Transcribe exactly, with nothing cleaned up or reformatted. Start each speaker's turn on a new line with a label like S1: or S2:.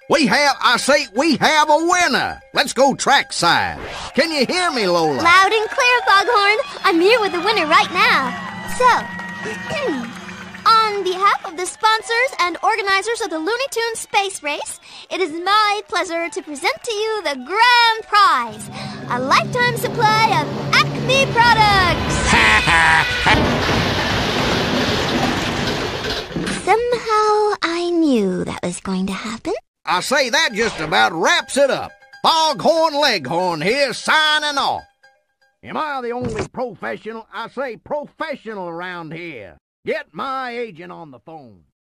S1: We have, I say, we have a winner. Let's go trackside. Can you hear me, Lola?
S2: Loud and clear, Foghorn. I'm here with the winner right now. So, on behalf of the sponsors and organizers of the Looney Tunes Space Race, it is my pleasure to present to you the grand prize, a lifetime supply of Acme products. Somehow I knew that was going to happen.
S1: I say that just about wraps it up. Foghorn Leghorn here signing off. Am I the only professional? I say professional around here. Get my agent on the phone.